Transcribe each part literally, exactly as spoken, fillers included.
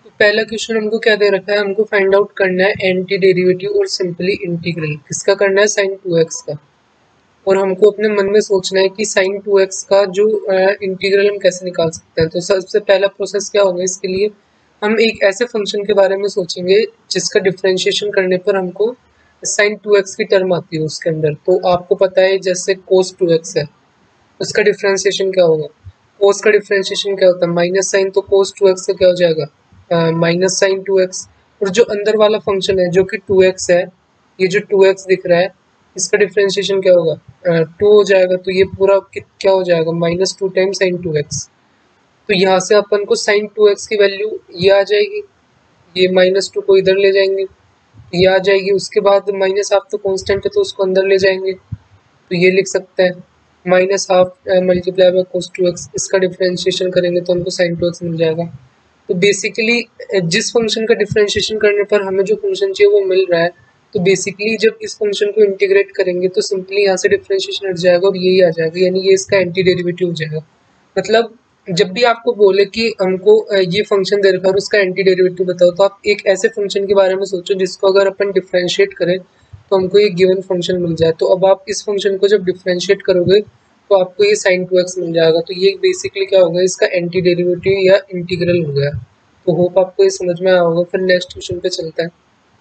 पहला क्वेश्चन हमको क्या दे रखा है, हमको फाइंड आउट करना है एंटी डेरिवेटिव और सिंपली इंटीग्रल। किसका करना है? साइन टू एक्स का। और हमको अपने मन में सोचना है कि साइन टू एक्स का जो इंटीग्रल हम कैसे निकाल सकते हैं। तो सबसे पहला प्रोसेस क्या होगा, इसके लिए हम एक ऐसे फंक्शन के बारे में सोचेंगे जिसका डिफ्रेंशिएशन करने पर हमको साइन टू एक्स की टर्म आती है उसके अंदर। तो आपको पता है जैसे कोस टू एक्स है, उसका डिफ्रेंशिएशन क्या होगा? कोस का डिफ्रेंशिएशन क्या होता है? माइनस साइन, तो कोस टू एक्स से क्या हो जाएगा? Minus sine two x. और जो अंदर वाला फंक्शन है जो कि टू एक्स है, ये जो टू एक्स दिख रहा है, इसका डिफ्रेंशिएशन क्या होगा? टू हो जाएगा। तो ये पूरा क्या हो जाएगा? Minus two time sine two x. तो यहाँ से अपन को साइन टू एक्स की वैल्यू ये आ जाएगी, ये माइनस टू को इधर ले जाएंगे, ये आ जाएगी। उसके बाद माइनस हाफ तो कांस्टेंट है तो उसको अंदर ले जाएंगे, तो ये लिख सकते हैं minus half multiply by cos two x. इसका डिफ्रेंशिएशन करेंगे तो हमको साइन टू एक्स मिल जाएगा। तो बेसिकली जिस फंक्शन का डिफ्रेंशिएशन करने पर हमें जो फंक्शन चाहिए वो मिल रहा है, तो बेसिकली जब इस फंक्शन को इंटीग्रेट करेंगे तो सिंपली यहाँ से डिफ्रेंशिएशन हट जाएगा और यही आ जाएगा, यानी ये इसका एंटी डेरिवेटिव हो जाएगा। मतलब जब भी आपको बोले कि हमको ये फंक्शन दे रखा है और उसका एंटी डेरिवेटिव बताओ, तो आप एक ऐसे फंक्शन के बारे में सोचो जिसको अगर अपन डिफ्रेंशिएट करें तो हमको ये गिवन फंक्शन मिल जाए। तो अब आप इस फंक्शन को जब डिफ्रेंशिएट करोगे तो आपको ये साइन टू एक्स मिल जाएगा। तो ये बेसिकली क्या होगा, इसका एंटी डेरिवेटिव या इंटीग्रल हो गया। तो होप आपको ये समझ में आया होगा। फिर नेक्स्ट क्वेश्चन पे चलता है।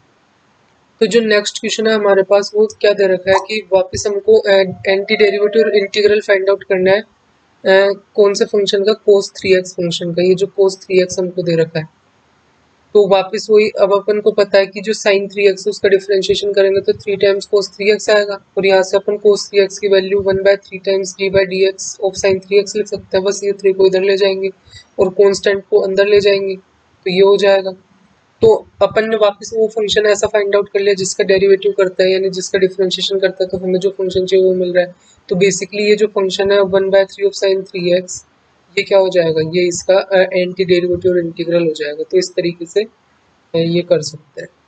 तो जो नेक्स्ट क्वेश्चन है हमारे पास वो क्या दे रखा है कि वापस हमको एंटी डेरिवेटिव और इंटीग्रल फाइंड आउट करना है। Uh, कौन से फंक्शन का? कोस थ्री एक्स फंक्शन का। ये जो कोस थ्री एक्स हमको दे रखा है, तो वापस वही, अब अपन को पता है कि जो साइन थ्री एक्स उसका डिफरेंशिएशन करेंगे तो three times cos three x आएगा। और यहाँ से अपन कोस थ्री एक्स की value one by three times d by d x of sine three x लिख सकते हैं। बस ये थ्री को इधर ले जाएंगे और कॉन्स्टेंट को अंदर ले जाएंगे, तो ये हो जाएगा। तो अपन ने वापस वो फंक्शन ऐसा फाइंड आउट कर लिया जिसका डेरिवेटिव करता है, यानी जिसका डिफरेंशिएशन करता है, तो हमें जो फंक्शन चाहिए वो मिल रहा है। तो बेसिकली ये जो फंक्शन है one by three of sine three x, ये क्या हो जाएगा? ये इसका एंटी डेरिवेटिव और इंटीग्रल हो जाएगा। तो इस तरीके से ये कर सकते हैं।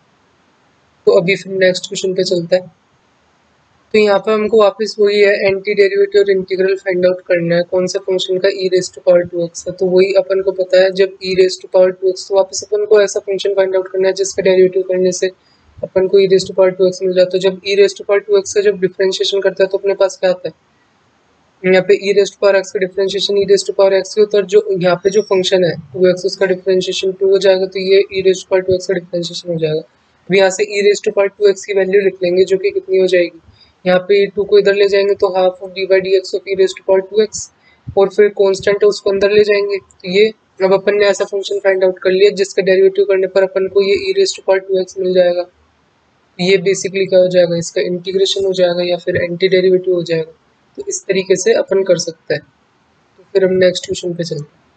तो अभी फिर नेक्स्ट क्वेश्चन पे चलता है। तो यहाँ पे हमको वापस वही है, एंटी डेरिवेटिव और इंटीग्रल फाइंड आउट करना है। कौन सा फंक्शन का? E raise to power two x है। तो वही अपन को पता है जब e raise to power two x, तो वापस अपन को ऐसा फंक्शन फाइंड आउट करना है जिसका डेरिवेटिव करने से अपन को e raise to power two x मिल जाता है। जब e raise to power two x का जब डिफरेंशिएशन करता है तो अपने पास क्या आता है? यहाँ पे e raise to power x का differentiation e raise to power x के ऊपर जो यहाँ पे जो फंक्शन है टू एक्स, उसका डिफरेंशिएशन टू हो जाएगा। तो ये e raise to power two x का डिफरेंशिएशन हो जाएगा। अब यहाँ से e raise to power two x की वैल्यू लिख लेंगे जो कि कितनी हो जाएगी, यहाँ पे टू को इधर ले जाएंगे तो half of d by d x of e raise to power two x, और फिर कांस्टेंट है उसको अंदर ले जाएंगे। तो ये अब अपन ने ऐसा फंक्शन फाइंड आउट कर लिया जिसका डेरिवेटिव करने पर अपन को ये e raise to power two x मिल जाएगा। ये बेसिकली क्या हो जाएगा, इसका इंटीग्रेशन हो जाएगा या फिर एंटी डेरिवेटिव हो जाएगा। तो इस तरीके से अपन कर सकते हैं। तो फिर हम नेक्स्ट क्वेश्चन पे चलते हैं।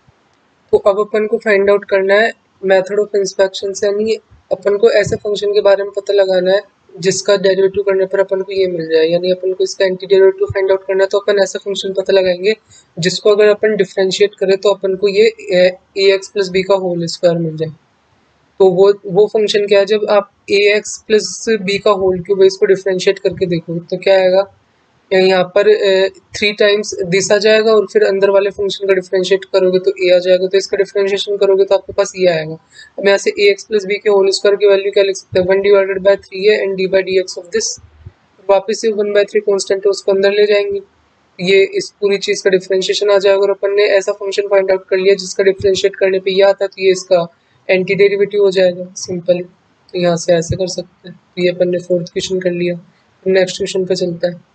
तो अब अपन को फाइंड आउट करना है मेथड ऑफ इंस्पेक्शन से, यानी अपन को ऐसे फंक्शन के बारे में पता लगाना है जिसका डेरिवेटिव करने पर अपन को ये मिल जाए, यानी अपन को इसका एंटी डेरिवेटिव फाइंड आउट करना है। तो अपन ऐसा फंक्शन पता लगाएंगे जिसको अगर अपन डिफरेंशिएट करें तो अपन को ये ए एक्स प्लस बी का होल स्क्वायर मिल जाए। तो वो वो फंक्शन क्या है, जब आप ए एक्स प्लस बी का होल क्यूब है इसको डिफरेंशिएट करके देखो तो क्या आएगा, यहाँ पर थ्री टाइम्स दिस आ जाएगा और फिर अंदर वाले फंक्शन का डिफरेंशिएट करोगे तो ए आ जाएगा। तो इसका डिफरेंशिएशन करोगे तो आपके पास ये आएगा। अब यहाँ से ए एक्स प्लस बी के होल स्क्वायर की वैल्यू क्या लिख सकते हैं, वन डिवाइडेड बाय थ्री है and d by d x of this. वापस से वन बाय थ्री कॉन्स्टेंट है उसको अंदर ले जाएंगे, ये इस पूरी चीज़ का डिफरेंशिएशन आ जाएगा। और अपन ने ऐसा फंक्शन फाइंड आउट कर लिया जिसका डिफरेंशिएट करने पे ये आता है, तो ये इसका एंटी डेरिवेटिव हो जाएगा सिंपल। तो यहाँ से ऐसे कर सकते हैं। तो ये अपन ने फोर्थ क्वेश्चन कर लिया। नेक्स्ट क्वेश्चन पे चलता है।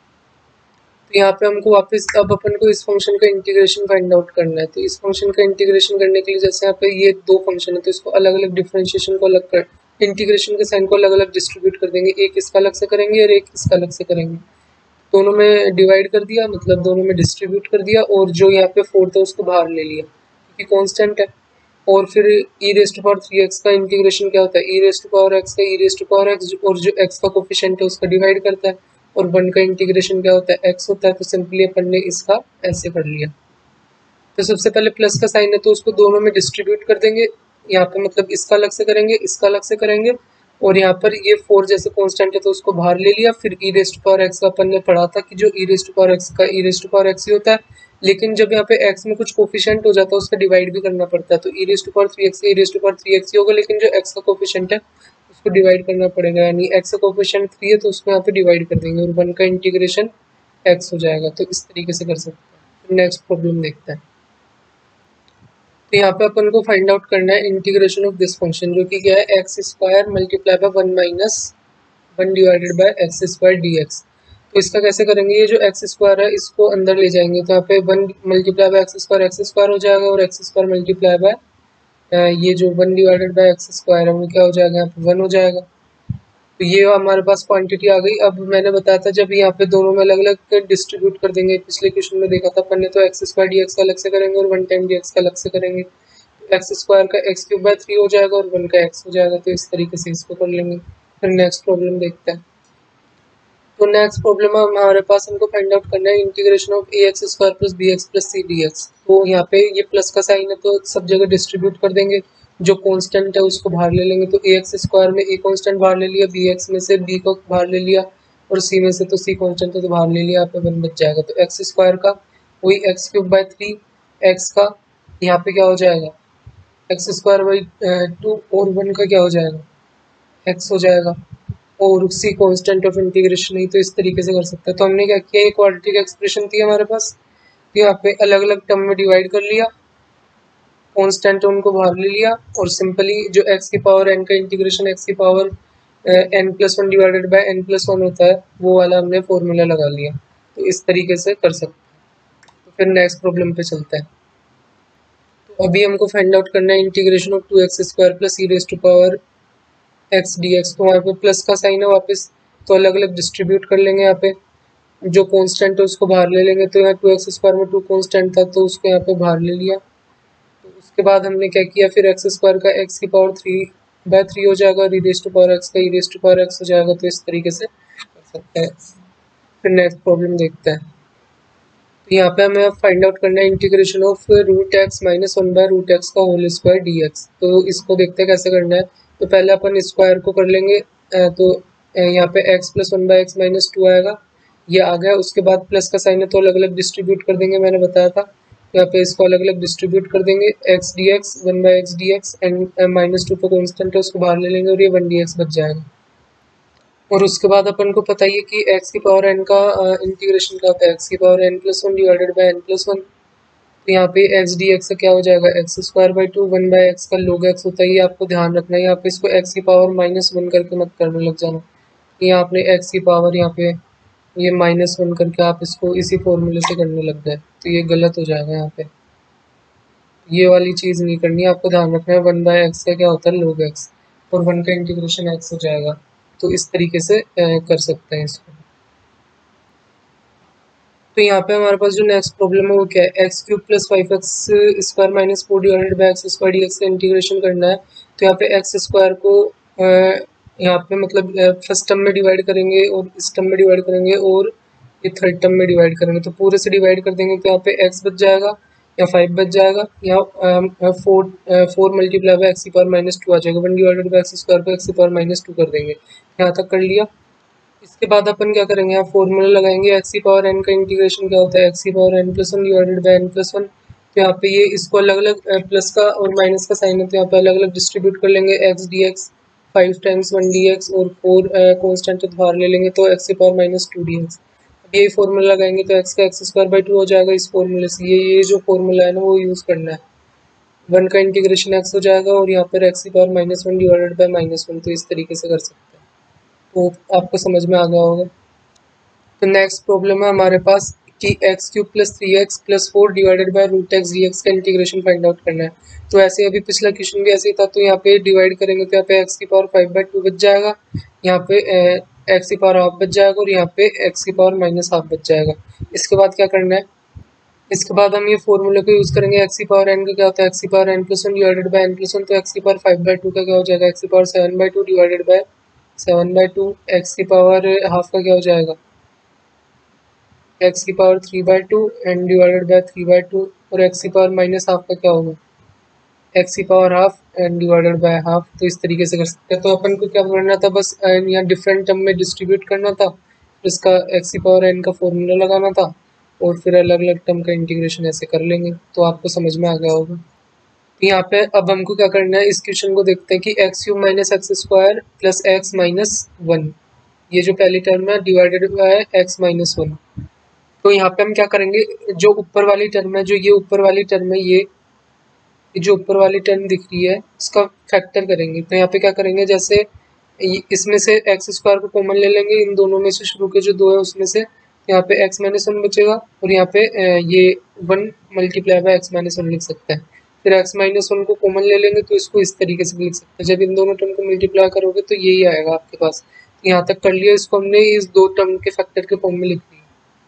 तो यहाँ पे हमको वापस अब अपन को इस फंक्शन का इंटीग्रेशन फाइंड आउट करना है। तो इस फंक्शन का इंटीग्रेशन करने के लिए जैसे यहाँ पे ये दो फंक्शन है तो इसको अलग अलग डिफरेंशिएशन को अलग कर, इंटीग्रेशन के साइन को अलग अलग डिस्ट्रीब्यूट कर देंगे। एक इसका अलग से करेंगे और एक इसका अलग से करेंगे। दोनों में डिवाइड कर दिया, मतलब दोनों में डिस्ट्रीब्यूट कर दिया, और जो यहाँ पे फोर्थ है उसको बाहर ले लिया क्योंकि कॉन्स्टेंट है। और फिर e raise to power three x का इंटीग्रेशन क्या होता है, e raise to power x का e raise to power x, और जो एक्स का कोफिशिएंट है उसका डिवाइड करता है। और वन का इंटीग्रेशन क्या होता है, एक्स होता है। तो सिंपली अपन ने इसका ऐसे कर लिया। तो सबसे पहले प्लस का साइन है तो उसको दोनों में डिस्ट्रीब्यूट कर देंगे। यहाँ पे मतलब इसका अलग से करेंगे, इसका अलग से करेंगे, और यहाँ पर ये फोर जैसे कांस्टेंट है तो उसको बाहर ले लिया। फिर e raise to power x का अपन ने पढ़ा था कि जो e raise to power x का e raise to power x ही होता है, लेकिन जब यहाँ पे x में कुछ कोफिशिएंट हो जाता है उसका डिवाइड भी करना पड़ता है, तो e raise to power three x e raise to power three x ही होगा, लेकिन जो x का कोफिशिएंट है उसको डिवाइड करना पड़ेगा, यानी x का कोफिशिएंट थ्री है तो उसको यहाँ पे डिवाइड कर देंगे और वन का इंटीग्रेशन x हो जाएगा। तो इस तरीके से कर सकते हैं। नेक्स्ट प्रॉब्लम देखते हैं। तो यहाँ पे अपन को फाइंड आउट करना है इंटीग्रेशन ऑफ दिस फंक्शन, जो कि क्या है x square multiply by one minus one divided by x square d x. तो इसका कैसे करेंगे, ये जो एक्स स्क्वायर है इसको अंदर ले जाएंगे, तो यहाँ पे one multiply by x square x square हो जाएगा और एक्स स्क्वायर मल्टीप्लाई बाय ये जो one divided by x square है वो क्या हो जाएगा, यहाँ पे वन हो जाएगा। तो ये हमारे पास क्वांटिटी आ गई। अब मैंने बताया था जब यहाँ पे दोनों में अलग अलग डिस्ट्रीब्यूट कर देंगे, पिछले क्वेश्चन में देखा था अपन ने, तो एक्स स्क्वायर डी एक्स का अलग से करेंगे और वन टाइम डी एक्स का अलग से करेंगे, एक्स स्क्वायर का एक्स क्यूब बाय थ्री हो जाएगा और वन का एक्स हो जाएगा। तो इस तरीके से इसको कर लेंगे। फिर नेक्स्ट प्रॉब्लम देखते हैं। तो नेक्स्ट प्रॉब्लम है हमारे पास, हमको फाइंड आउट करना है integration of a x square plus b x plus c d x. तो यहाँ पे ये प्लस का साइन है तो सब जगह डिस्ट्रीब्यूट कर देंगे, जो कांस्टेंट है उसको बाहर ले लेंगे। तो ए एक्स स्क्वायर में ए कांस्टेंट बाहर ले लिया, बी एक्स में से बी को बाहर ले लिया और सी में से तो सी कांस्टेंट तो बाहर ले लिया, यहाँ पे वन बच जाएगा। तो एक्स स्क्वायर का वही x cube by three, x का यहाँ पे क्या हो जाएगा एक्स स्क्वायर बाई टू और वन का क्या हो जाएगा एक्स हो जाएगा और सी कांस्टेंट ऑफ इंटीग्रेशन नहीं, तो इस तरीके से कर सकते हैं। तो हमने क्या किया, एक क्वाड्रेटिक एक्सप्रेशन थी हमारे पास, यहाँ पे अलग अलग टर्म में डिवाइड कर लिया, कांस्टेंट उनको बाहर ले लिया और सिंपली जो एक्स की पावर एन का इंटीग्रेशन एक्स की power n plus one divided by n plus one होता है वो वाला हमने फॉर्मूला लगा लिया। तो इस तरीके से कर सकते हैं। तो फिर नेक्स्ट प्रॉब्लम पे चलते हैं। तो अभी हमको फाइंड आउट करना है integration of two x square plus e raise to power x d x. तो यहाँ पे प्लस का साइन है वापस, तो अलग अलग डिस्ट्रीब्यूट कर लेंगे। यहाँ पे जो कांस्टेंट है उसको बाहर ले लेंगे, तो यहाँ टू एक्स स्क्वायर में टू कांस्टेंट था तो उसको यहाँ पे बाहर ले लिया। तो उसके बाद हमने क्या किया, फिर एक्स स्क्वायर का एक्स की पावर थ्री बाय थ्री हो जाएगा और e raise to power x का e raise to power x हो जाएगा। तो इस तरीके से कर सकते हैं। फिर नेक्स्ट प्रॉब्लम देखते हैं। तो यहाँ पे हमें फाइंड आउट करना है integration of root x minus one by root x का होल स्क्वायर डी एक्स। तो इसको देखते हैं कैसे करना है। तो पहले अपन स्क्वायर को कर लेंगे, तो यहाँ पे x plus one by x minus two आएगा, ये आ गया। उसके बाद प्लस का साइन है तो अलग अलग डिस्ट्रीब्यूट कर देंगे, मैंने बताया था। यहाँ पे इसको अलग अलग डिस्ट्रीब्यूट कर देंगे, x d x one by x d x and minus two पर कॉन्स्टेंट है उसको बाहर ले लेंगे और ये वन डी एक्स बच जाएगा। और उसके बाद अपन को पता ही है कि x की पावर n का इंटीग्रेशन क्या होता है, x की power n plus one divided by n plus one. तो यहाँ पे एक्स डी एक्स का क्या हो जाएगा, x square by two, one by x का लोग एक्स होता है, ये आपको ध्यान रखना है। यहाँ पे इसको एक्स की पावर माइनस वन करके मत करने लग जाना। यहाँ आपने एक्स की पावर यहाँ पे ये माइनस वन करके आप इसको इसी फॉर्मूले से करने लग गए, तो ये गलत हो जाएगा। यहाँ पे ये वाली चीज़ नहीं करनी है, आपको ध्यान रखना है वन बाई एक्स का क्या होता है, लोग एक्स, और वन का इंटीग्रेशन एक्स हो जाएगा। तो इस तरीके से कर सकते हैं इसको। तो यहाँ पे हमारे पास जो नेक्स्ट प्रॉब्लम है वो क्या है, x cube plus five x square minus four divided by x square d x का इंटीग्रेशन करना है। तो यहाँ पे एक्स स्क्वायर को यहाँ पे मतलब फर्स्ट टर्म में डिवाइड करेंगे और इस टर्म में डिवाइड करेंगे और ये थर्ड टर्म में डिवाइड करेंगे, तो पूरे से डिवाइड कर देंगे। तो यहाँ पे एक्स बच जाएगा या फाइव बच जाएगा, यहाँ four four multiply by x की पावर माइनस टू आ जाएगा, one divided by x square को एक्स की पावर माइनस टू कर देंगे। यहाँ तक कर लिया। इसके बाद अपन क्या करेंगे, यहाँ फॉर्मूला लगाएंगे, एक्स की पावर एन का इंटीग्रेशन क्या होता है, एक्स की power n plus one divided by n plus one. तो यहाँ पे ये इसको अलग अलग प्लस का और माइनस का साइन है तो यहाँ पे अलग अलग डिस्ट्रीब्यूट कर लेंगे, x d x five times one d x और फोर कॉन्स्टेंट बाहर ले लेंगे, तो एक्स की power minus two d x. अब यही फॉर्मूला लगाएंगे तो एक्स का एक्स स्क्वायर बाई टू हो जाएगा इस फॉर्मूले से। ये ये जो फॉर्मूला है ना वो यूज़ करना है, वन का इंटीग्रेशन एक्स हो जाएगा और यहाँ पर एक्स की power minus one divided by minus one. तो इस तरीके से कर सकते हैं, तो आपको समझ में आ गया होगा। तो नेक्स्ट प्रॉब्लम है हमारे पास कि x cube plus three x plus four divided by root x d x का इंटीग्रेशन फाइंड आउट करना है। तो ऐसे अभी पिछला क्वेश्चन भी ऐसे ही था, तो यहाँ पे डिवाइड करेंगे तो यहाँ पे एक्स की पावर फाइव बाई टू बच जाएगा, यहाँ पे एक्स की पावर हाफ बच जाएगा और यहाँ पे एक्स की पावर माइनस हाफ बच जाएगा। इसके बाद क्या करना है, इसके बाद हम ये फॉर्मूले को यूज़ करेंगे, एक्स की पावर एन का क्या होता है, एक्स की power n plus one divided by n plus one. तो एक्स की पावर फाइव बाई टू का क्या हो जाएगा, एक्स की power seven by two divided by seven by two. X की पावर हाफ का क्या हो जाएगा, एक्स की power three by two and divided by three by two. और एक्स की पावर माइनस हाफ का क्या होगा, एक्स की power half and divided by half. तो इस तरीके से कर सकते हैं। तो अपन को क्या करना था, बस यहाँ डिफरेंट टर्म में डिस्ट्रीब्यूट करना था, इसका एक्स की पावर एन का फॉर्मूला लगाना था और फिर अलग अलग टर्म का इंटीग्रेशन ऐसे कर लेंगे, तो आपको समझ में आ गया होगा। तो यहाँ पे अब हमको क्या करना है, इस क्वेश्चन को देखते हैं कि x cube minus x square plus x minus one, ये जो पहली टर्म है डिवाइडेड हुआ है एक्स माइनस वन। तो यहाँ पे हम क्या करेंगे, जो ऊपर वाली टर्म है, जो ये ऊपर वाली टर्म है, ये जो ऊपर वाली टर्म दिख रही है इसका फैक्टर करेंगे। तो यहाँ पे क्या करेंगे, जैसे इसमें से एक्स स्क्वायर को कॉमन ले लेंगे, इन दोनों में से शुरू के जो दो है उसमें से, यहाँ पे एक्स माइनस वन बचेगा और यहाँ पे ये one multiply by x minus one लिख सकते हैं। फिर एक्स माइनस वन को कॉमन ले लेंगे तो इसको इस तरीके से भी लिख सकते हैं। जब इन दोनों टर्म को मल्टीप्लाई करोगे तो यही आएगा आपके पास। तो यहाँ तक कर लिया, इसको हमने इस दो टर्म के फैक्टर के फॉर्म में लिख दिया।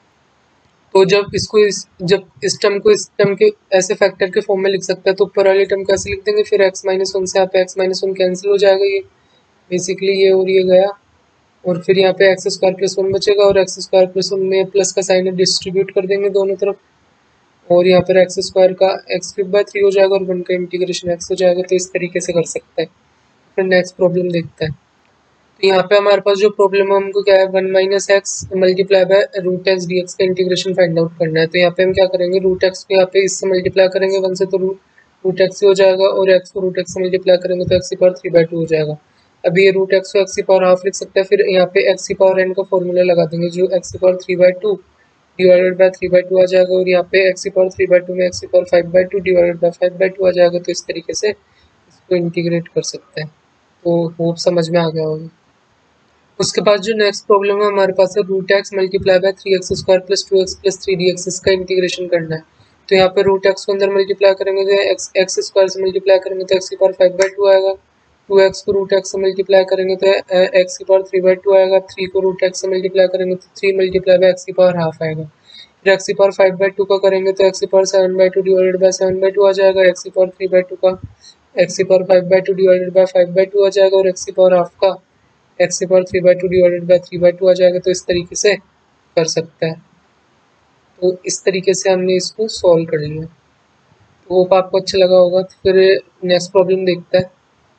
तो जब इसको इस जब इस टर्म को इस टर्म के ऐसे फैक्टर के फॉर्म में लिख सकते हैं तो ऊपर वाली टर्म कैसे लिख देंगे, फिर एक्स माइनस वन से यहाँ पे एक्स माइनस वन कैंसिल हो जाएगा, ये बेसिकली ये और ये गया, और फिर यहाँ पे एक्स स्क्वायर प्लस वन बचेगा और एक्स स्क्वायर प्लस वन में प्लस का साइन डिस्ट्रीब्यूट कर देंगे दोनों तरफ, और यहाँ पर एक्स स्क्वायर का एक्स क्यूब बाय थ्री हो जाएगा और वन का इंटीग्रेशन एक्स हो जाएगा। तो इस तरीके से कर सकते हैं। फिर नेक्स्ट प्रॉब्लम देखते हैं। तो यहाँ पे हमारे पास जो प्रॉब्लम है हमको क्या है, one minus x multiply by root x d x का इंटीग्रेशन फाइंड आउट करना है। तो यहाँ पे हम क्या करेंगे, रूट एक्स को यहाँ पे इससे मल्टीप्लाई करेंगे वन से, तो रूट रूट एक्स हो जाएगा, और एक्स को रूट एक्स से मल्टीप्लाई करेंगे तो एक्स की पावर थ्री बाई टू हो जाएगा। अभी ये रूट एक्स को एक्स की पावर हाफ लिख सकते हैं, फिर यहाँ पे एक्स की पावर एन का फॉर्मूला लगा देंगे, जो एक्स की power three by two divided by three by two आ जाएगा, और यहाँ पे एक्स की पावर थ्री बाई टू में एक्स की power five by two divided by five by two आ जाएगा। तो इस तरीके से इसको इंटीग्रेट कर सकते हैं। तो होप समझ में आ गया होगा। उसके बाद जो नेक्स्ट प्रॉब्लम है हमारे पास है root x multiply by three x square plus two x plus three d x, इसका इंटीग्रेशन करना है। तो यहाँ पे रूट एक्स को अंदर मल्टीप्लाई करेंगे तो एक्स एक्स स्क्वायर से मल्टीप्लाई करेंगे तो एक्स की पावर फाइव बाई टू आएगा, टू एक्स को रूट एक्स से मल्टीप्लाई करेंगे तो एक्स की पावर थ्री बाई टू आएगा, थ्री को रूट एक्स से मल्टीप्लाई करेंगे तो थ्री मल्टीप्लाई बाय एक्स की पावर हाफ आएगा, फिर एक्स की पावर फाइव बाई टू का करेंगे तो एक्स की power seven by two divided by seven by two आ जाएगा, एक्स की पावर थ्री बाई टू का एक्स की power five by two divided by five by two आ जाएगा, और एक्स की पावर हाफ का एक्स की power three by two divided by three by two आ जाएगा। तो इस तरीके से कर सकते हैं। तो इस तरीके से हमने इसको सॉल्व कर लिया। तो होप आपको अच्छा लगा होगा। तो फिर नेक्स्ट प्रॉब्लम देखते हैं।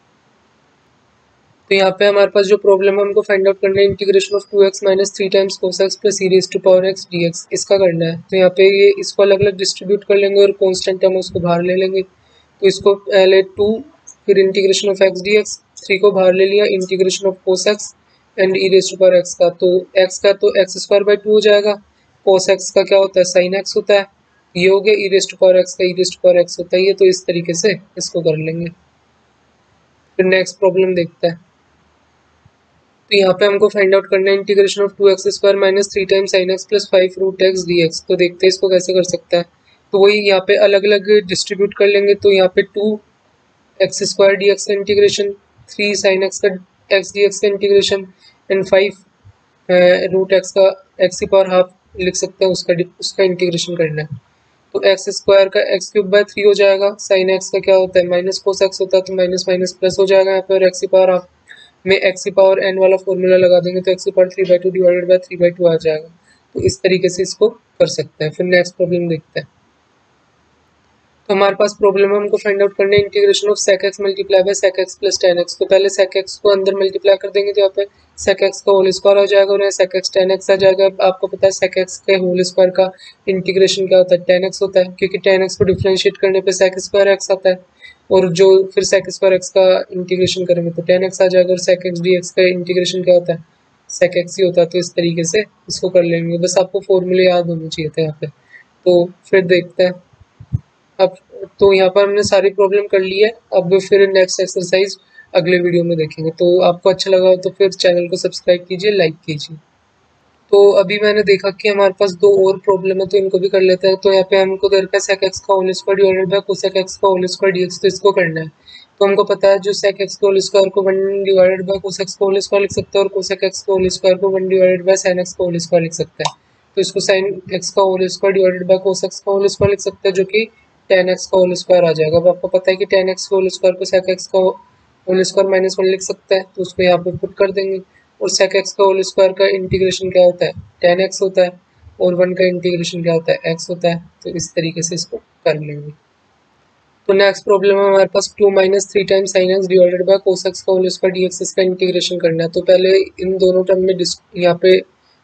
तो यहाँ पे हमारे पास जो प्रॉब्लम है हमको फाइंड आउट करना है integration of two x minus three times cos x plus e raise to power x d x, इसका करना है। तो यहाँ पे ये इसको अलग अलग डिस्ट्रीब्यूट कर लेंगे और कॉन्स्टेंट टर्म उसको बाहर ले लेंगे। तो इसको पहले टू, फिर integration of x d x, three को बाहर ले लिया, integration of cos x and e raise to power x का। तो एक्स का तो एक्स स्क्वायर बाई टू हो जाएगा, कोस एक्स का क्या होता है साइन एक्स होता है, ये हो गया e raise to power x का e raise to power x होता है ये। तो इस तरीके से इसको कर लेंगे। फिर नेक्स्ट प्रॉब्लम देखते हैं। तो यहाँ पे हमको फाइंड आउट करना है integration of two x square minus three times sine x plus five root x d x. तो देखते हैं इसको कैसे कर सकता है। तो वही यहाँ पे अलग अलग डिस्ट्रीब्यूट कर लेंगे। तो यहाँ पे two x square d x का इंटीग्रेशन, थ्री साइन एक्स का एक्स डी एक्स का integration and five root x का एक्स की पावर हाफ लिख सकते हैं उसका उसका इंटीग्रेशन करना है। तो एक्स स्क्वायर का एक्स क्यूब बाय थ्री हो जाएगा, साइन एक्स का क्या होता है माइनस कोस एक्स होता है, तो माइनस माइनस प्लस हो जाएगा यहाँ पे, और एक्स की पावर हाफ में एक्स की पावर एन वाला फॉर्मूला लगा देंगे तो एक्स की power three by two divided by three by two आ जाएगा। तो इस तरीके से इसको कर सकते हैं। फिर नेक्स्ट प्रॉब्लम देखते हैं। तो हमारे पास प्रॉब्लम है हमको फाइंड आउट करना है integration of sec x multiply by sec x plus tan x. तो पहले सेक एक्स को अंदर मल्टीप्लाई कर देंगे तो यहाँ पे सेक एक्स का होल स्क्वायर आ जाएगा और यहाँ सेक एक्स टेन एक्स आ जाएगा। आपको पता है सेक एक्स के होल स्क्वायर का इंटीग्रेशन क्या होता है टेन एक्स होता है, क्योंकि टेन एक्स को डिफ्रेंशिएट करने पे सेक स्क्वायर एक्स आता है, और जो फिर सेक स्क्वायर एक्स का इंटीग्रेशन करेंगे तो टेन एक्स आ जाएगा, और सेक एक्स डी एक्स का इंटीग्रेशन क्या होता है सेक एक्स ही होता है। तो इस तरीके से इसको कर लेंगे। बस आपको फॉर्मूले याद होने चाहिए थे यहाँ पे। तो फिर देखते हैं अब। तो यहाँ पर हमने सारी प्रॉब्लम कर ली है। अब फिर नेक्स्ट एक्सरसाइज अगले वीडियो में देखेंगे। तो आपको अच्छा लगा हो तो फिर चैनल को सब्सक्राइब कीजिए, लाइक कीजिए। तो अभी मैंने देखा कि हमारे पास दो और प्रॉब्लम है, तो इनको भी कर लेते हैं। तो यहाँ पे हमको दे रखा है सेक एक्स का whole square divided by cosec x का होल स्क्वायर डीएक्स। तो इसको करना है। तो हमको पता है जो सेक एक्स का होल स्क्वायर को one divided by cosec x का होल स्क्वायर लिख सकते हैं, और कोसेक एक्स का होल स्क्वायर को one divided by sine x का होल स्क्वायर लिख सकते हैं। तो इसको साइन एक्स का whole square divided by cosec x का होल स्क्वायर लिख सकते हैं, जो कि टेन एक्स का होल स्क्वायर आ जाएगा। अब आपको पता है कि टेन एक्स का होल स्क्वायर को सेक एक्स का होल स्क्वायर माइनस वन लिख सकते हैं, तो उसको यहाँ पे पुट कर देंगे। और सेक एक्स का होल स्क्वायर का इंटीग्रेशन क्या होता है टेन एक्स होता है, और वन का इंटीग्रेशन क्या होता है एक्स होता है। तो इस तरीके से इसको कर लेंगे। तो नेक्स्ट प्रॉब्लम है हमारे पास two minus three times sine x divided by cos x का होल स्क्वायर डी एक्स, इसका इंटीग्रेशन करना है। तो पहले इन दोनों टर्म में यहाँ पे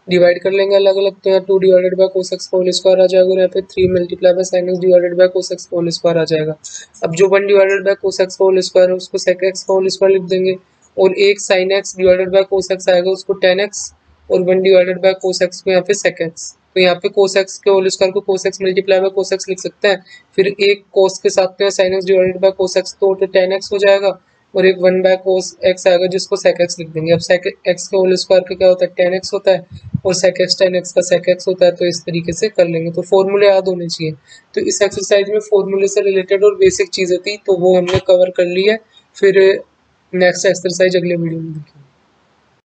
डिवाइड कर लेंगे अलग अलग, तो यहाँ two divided by cos x का होल स्क्वायर आ जाएगा और यहाँ पे three multiply by sine x divided by cos x का होल स्क्वायर आ जाएगा। अब जो one divided by cos x का होल स्क्वायर है उसको सेक एक्स का होल स्क्वायर लिख देंगे, और एक sine x divided by cos x आएगा उसको टेन एक्स, और one divided by cos x को यहाँ पे सेक एक्स। तो यहाँ पे कोस एक्स के होल स्क्वायर को cos x multiply by cos x लिख सकते हैं, फिर एक कोस के साथ में sine x divided by cos x तो टेन एक्स हो जाएगा, और एक वन बाय कोस एक्स आएगा जिसको सेक एक्स लिख देंगे। अब सेक एक्स के होल स्क्वायर का क्या होता है, टेन एक्स होता है, और सेक एक्स टेन एक्स का सेक एक्स होता है। तो इस तरीके से कर लेंगे, तो फॉर्मूले याद होने चाहिए। तो इस एक्सरसाइज में फॉर्मूले से रिलेटेड और बेसिक चीज़ें थी तो वो हमने कवर कर ली है। फिर नेक्स्ट एक्सरसाइज अगले वीडियो में देखेंगे।